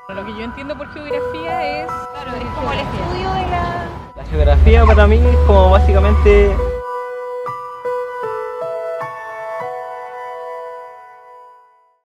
Lo que yo entiendo por geografía es, claro, es como el estudio de la... La geografía para mí es como básicamente